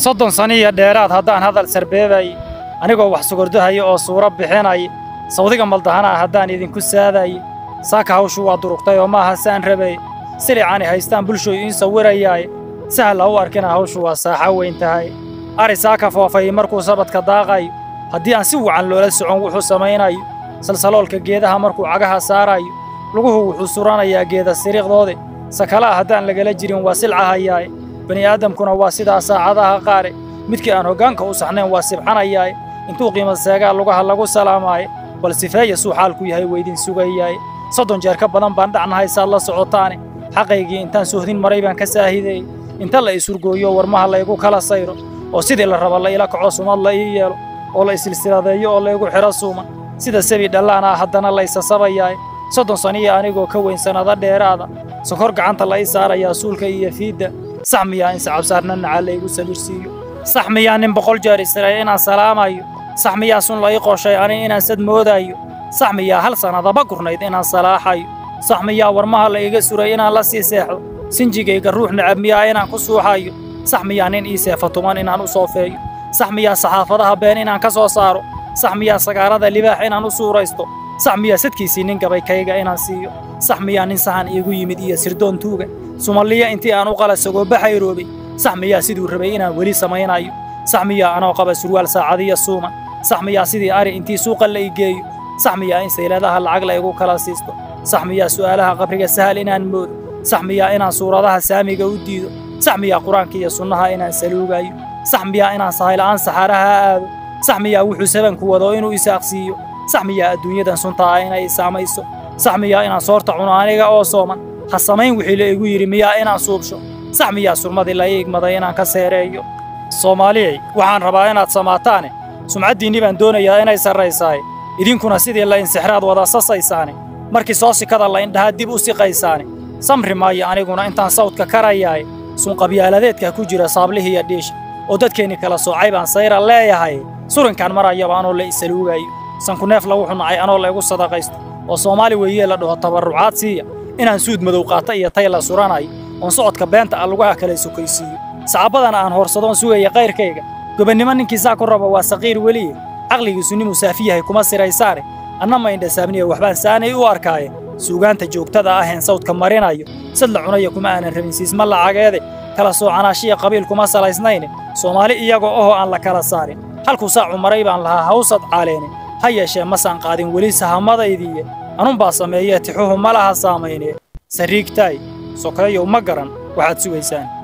soddon sano iyo dheeraad haddaan hadal sarbeebay anigoo wax sugurdahayo oo suuro bixinay sawdiga maldahana haddaan idinku saaday saaka hawshu waa durugtay oo maaha saan rabay silicaani haystaan bulshooy in sawirayaay sahal u arkina hawshu waa saaxa weyn tahay ari saaka foofay markuu sabadka daaqay haddii aan si wacan loola socon wuxuu samaynayo salsaloolka geedaha markuu cagaha saarayo luguhu wuxuu suranayaa geeda siriiqdoode sakala haddaan lagala jirin waa silcahayaay bani aadamkuna waa sidaa saacadaha qaare midkii aan hoggaanka u saxnayn waa sibxanayaay intuu qiimo seegaa lugaha lagu salaamaaye bal sifeeya suu xaalku yahay weydin sugayaay 30 jeer ka badan baan dhacnahay saad la socotaane xaqaygii intaan suuhdin maray baan ka saahiday inta la isurgooyo warmaha la igu kala sayro oo sidii la rabo la ila kaco sumad la ii yeelo oo la isilsiladeeyo oo la igu xiro suuma sida sabi dhalaana haddana la isasabayaay 30 saniya anigoo ka weyn sanada dheeraada sokor gacanta la ii saarayaa suulka iyo fiida saxmiya in sacab saarna nacal igu sabirsiyo saxmiya nin 100 jeer isray inaan salaamayo saxmiya sun la ii qooshay ani inaan sad moodayo saxmiya hal sanada bagurnayd inaan salaaxayo saxmiya warmaha la iga suray inaan la sii seexdo sinjigayga ruux nacab miyaa inaan ku suuxayo saxmiya nin ii seefatuman inaan u soofeeyo saxmiya saxaafadaha been inaan ka soo saaro saxmiya sagaarada libaax inaan u suuraysto saxmiya sadkiisii nin gabaykayga inaan siiyo saxmiya nin sahan iigu yimid iyo sirdoon tuuga Soomaaliya intii aan u qala sagoo baxayroobay saxmiya siduu rabay inaan weli samaynayo saxmiya anoo qaba surwaal saacadiya suuma saxmiya sidii ari intii suuqa la igeeyo saxmiya in sayladaha lacag la igu kala siisto saxmiya su'aalaha qabriga sahal inaan moodo saxmiya inaan suuradaha saamiga u diido saxmiya quraanka iyo sunnaha inaan saluugayo saxmiya inaan sahaylaan saxaraha aado saxmiya wuxuu sabanku wado inuu isaaqsiiyo saxmiya adduunyadan sunta inay saamayso saxmiya inaan soorta cuno aniga oo sooman ha samayn wixii la igu yiri miyaa inaan suubsho saxmiya surmadii la igmaday inaan ka seereeyo Soomaaliyay waxaan rabaa inaad samaataan sumcadiini baan doonayaa inay sarreysaay idinkuna sidii la insixraad wada sasaysaane markii soo sikada la indhaha dib u siqaysaane samri maayo aniguna intaan sawdka karayaay sun qabyaaladeedka ku jira saablihi iyo dhiish oo dadkeeni kala soocay baan sayra leeyahay surinkan maraya baan oo la isaluugayo sanku neef lagu xunacay anoo la igu sadaqaysto oo Soomaali weeye la dhaho tabarucaad siiya inaan suud madow qaata iyo tay la suranay oo socodka beenta lugaha kala sokaysiyo sacabadan aan horsadoon sugaya qayrkayga gobannimo ninkiisa ku rabo waa saqiir weli aqligiisu nin musaafiyahay kuma siraysaare annama indha saabniya waxbaan saanay u arkaaye suugaanta joogtada ah ee sawdka marinayo sad la cunayo kuma aanan rabin siisma lacageede kala soocanaashiya qabiil kuma salaysnayn Soomaali iyaga oo aan la kala saarin halku saacu maray baan lahaa hawsad caaleene ha yeeshee ma san qaadin weli sahamadaydiye anun baa sameeyay tixuhu malaha saameeyay sariigtay sokayo ma garan waxaad sugaysaan